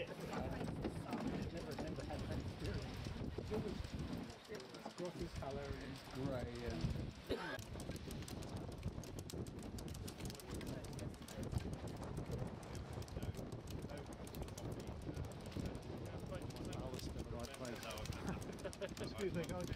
never had that experience. It's got this colour and it's grey and... Excuse me, guys.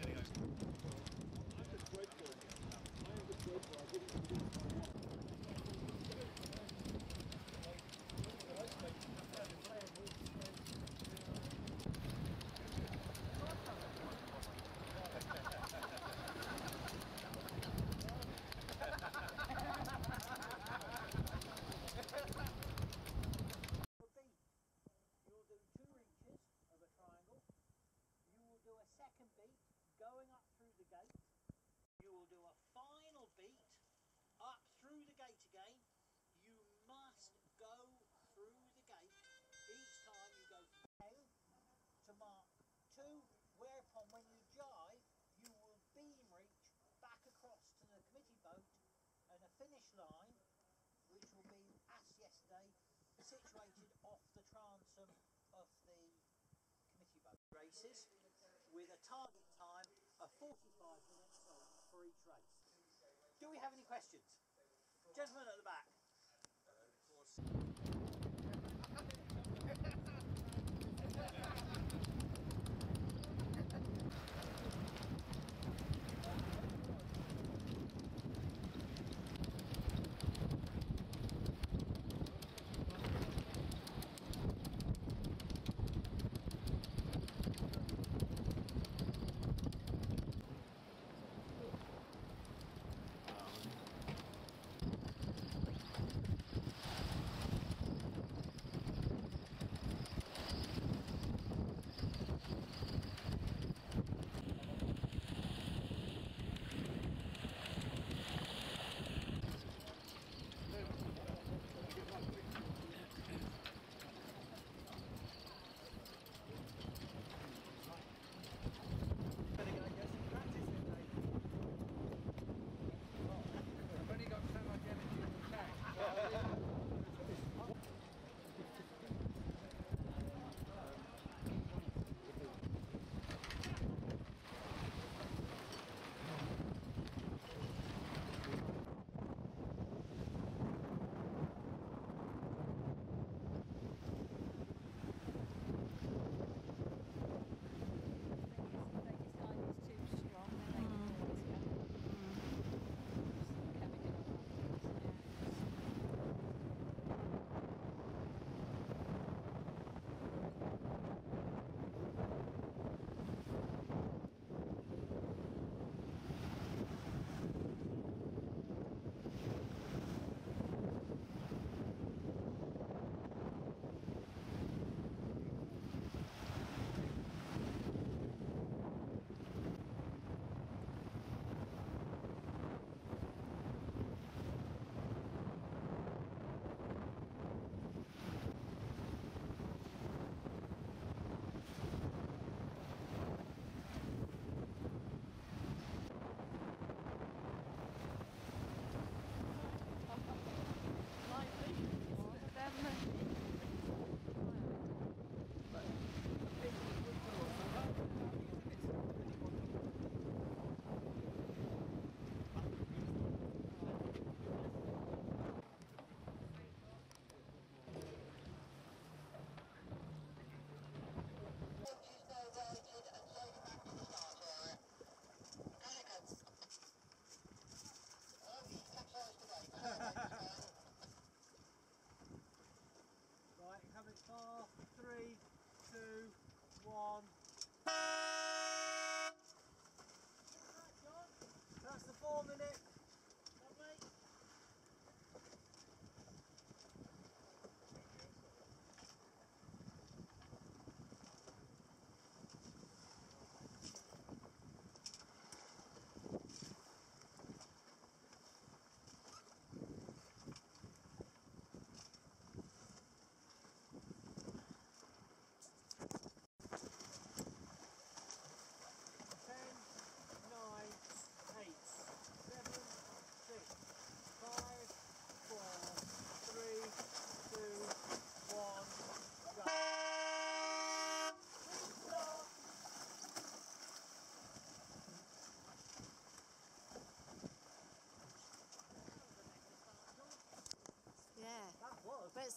You'll do 2 reaches of a triangle. You will do a second beat going up through the gate. You will do a final beat up through the gate again. You must go through the gate each time you go to mark 2, whereupon when you jive you will beam reach back across to the committee boat and a finish line which will be, as yesterday, situated off the transom of the committee boat races with a target time of 45 minutes for each race. Do we have any questions? Gentlemen at the back. Of course. Right, coming 4, 3, 2, 1. That's the 4 minute. Lovely. Nine, 8, 7,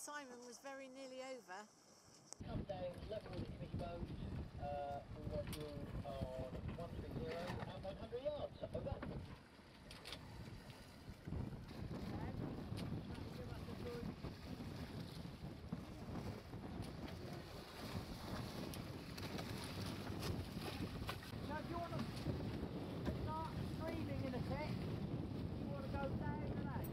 Simon was very nearly over. Come down level with the image boat for what you're on 130 and 100 yards. Over. Now, if you want to start streaming in a sec, you want to go down and out.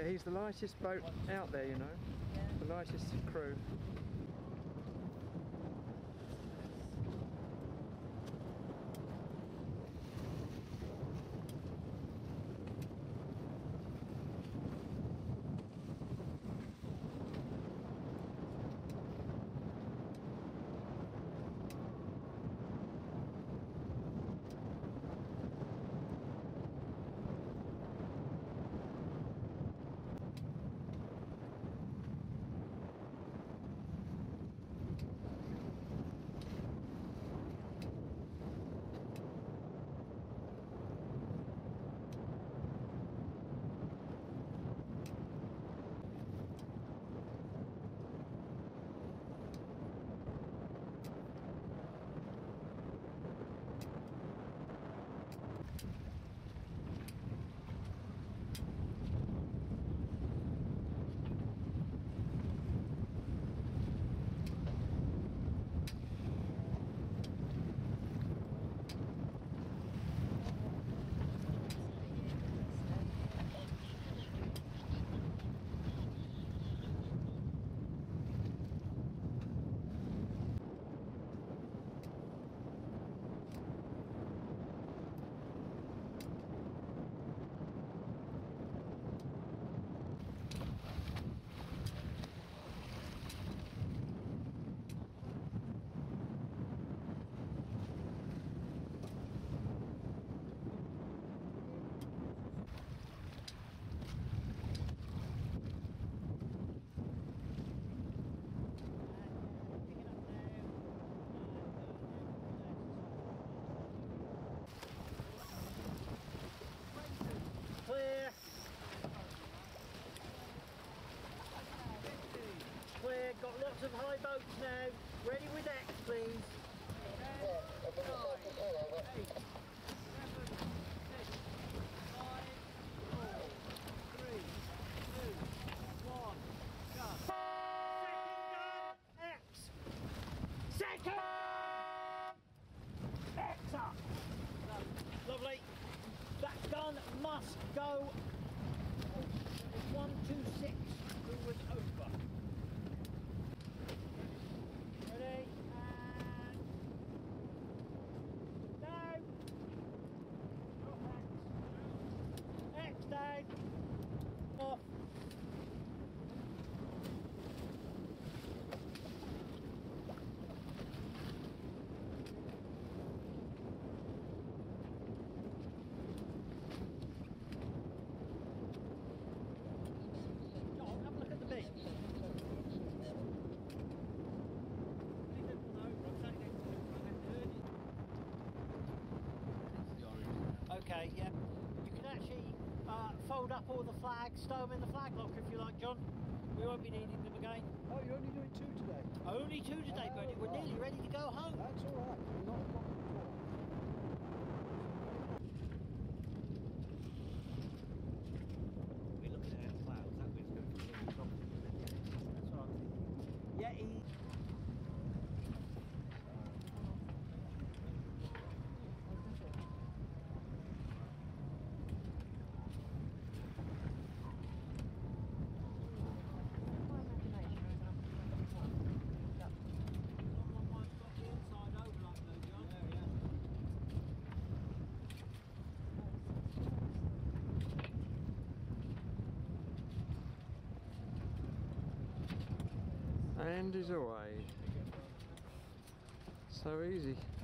Yeah, he's the lightest boat out there, you know. Yeah. The lightest crew. Clear. Clear. Got lots of high boats now. Ready with X, please. 10, 9, 8, 7, 6, 5, 4, 3, 2, 1, go. Second gun. X. Second. X up. Lovely. That gun must go 126 forward over. Ready? And down. X. X down. Off. Okay, yeah. You can actually fold up all the flags, stow them in the flag locker if you like, John. We won't be needing them again. Oh, you're only doing 2 today? Only 2 today, Oh, buddy. We're right. nearly ready to go home. That's all right. Not a problem at all. We're looking at clouds. That bit's going to be really problem. That's what I'm thinking. Yeah, And he's away. So easy.